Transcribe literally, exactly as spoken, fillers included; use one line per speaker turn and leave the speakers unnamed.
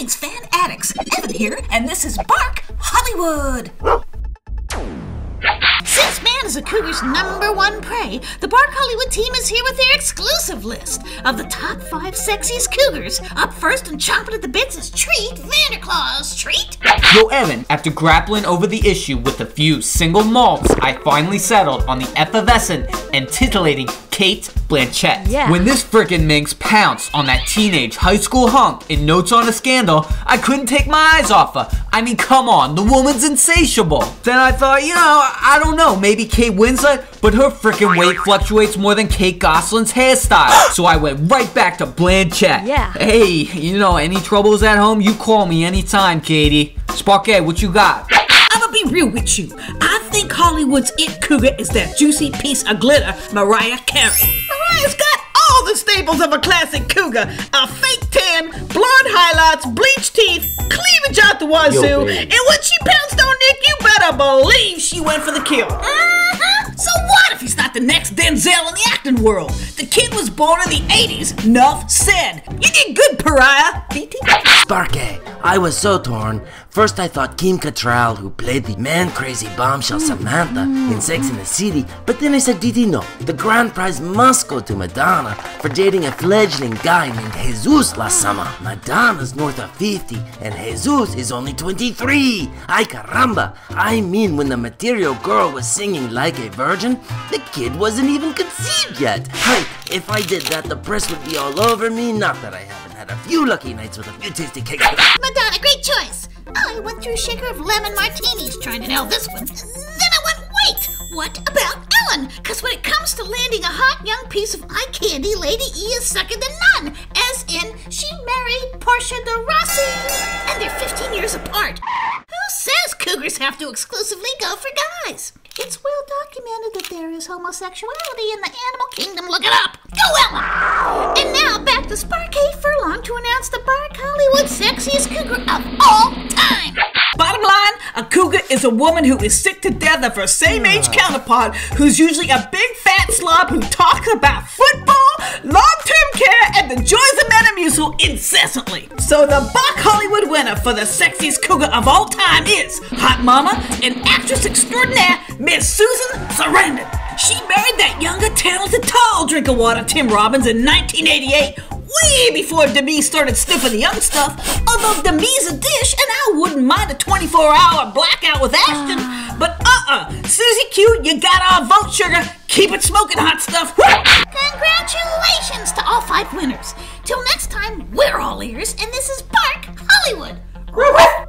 Greetings, fan addicts. Evan here, and this is Bark Hollywood. Since man is a cougar's number one prey, the Bark Hollywood team is here with their exclusive list of the top five sexiest cougars. Up first and chomping at the bits is Treat Vanderclaw's Treat.
Yo, Evan, after grappling over the issue with a few single malts, I finally settled on the effervescent and titillating Cate Blanchett.
Yeah.
When this frickin' minx pounced on that teenage high school hunk in Notes on a Scandal, I couldn't take my eyes off her. I mean, come on, the woman's insatiable. Then I thought, you know, I don't know, maybe Kate Winslet, but her frickin' weight fluctuates more than Kate Gosselin's hairstyle. So I went right back to Blanchett.
Yeah.
Hey, you know, any troubles at home, you call me anytime, Katie. Sparky, what you got?
I'ma be real with you. I think Hollywood's it cougar is that juicy piece of glitter, Mariah Carey. Mariah's got all the staples of a classic cougar. A fake tan, blonde highlights, bleached teeth, cleavage out the wazoo, and when she pounced on Nick, you better believe she went for the kill. Uh-huh. So what if he's not the next Denzel in the acting world? The kid was born in the eighties. Nuff said. You did good, Pariah. B T?
Sparky, I was so torn. First I thought Kim Cattrall, who played the man-crazy bombshell Samantha in Sex and the City, but then I said, D D, no, the grand prize must go to Madonna for dating a fledgling guy named Jesus last summer. Madonna's north of fifty, and Jesus is only twenty-three. Ay caramba, I mean, when the Material Girl was singing Like a Virgin, the kid wasn't even conceived yet. Hey, if I did that, the press would be all over me. Not that I haven't had a few lucky nights with a few tasty cakes.
Madonna, great choice. I went through a shaker of lemon martinis trying to nail this one. Then I went, wait, what about Ellen? Because when it comes to landing a hot young piece of eye candy, Lady E is second to none. As in, she married Portia de Rossi, and they're fifteen years apart. Who says cougars have to exclusively go for guys? It's well documented that there is homosexuality in the animal kingdom. Look it up. Go Ellen! And now back to Sparky Furlong to announce the Bark Hollywood sexiest cougar of all time. Bottom line, a cougar is a woman who is sick to death of her same-age counterpart, who's usually a big fat slob who talks about football, long-term care, and the joys of Metamucil incessantly. So the Bark Hollywood winner for the sexiest cougar of all time is hot mama and actress extraordinaire, Miss Susan Sarandon. She married that younger, talented, tall drink of water Tim Robbins in nineteen eighty-eight, way before Demi started sniffing the young stuff. Although Demi's a dish, and I wouldn't mind a twenty-four hour blackout with Ashton. But uh-uh, Susie Q, you got our vote, sugar. Keep it smoking, hot stuff. Woo! Congratulations to all five winners. Till next time, we're all ears, and this is Bark Hollywood.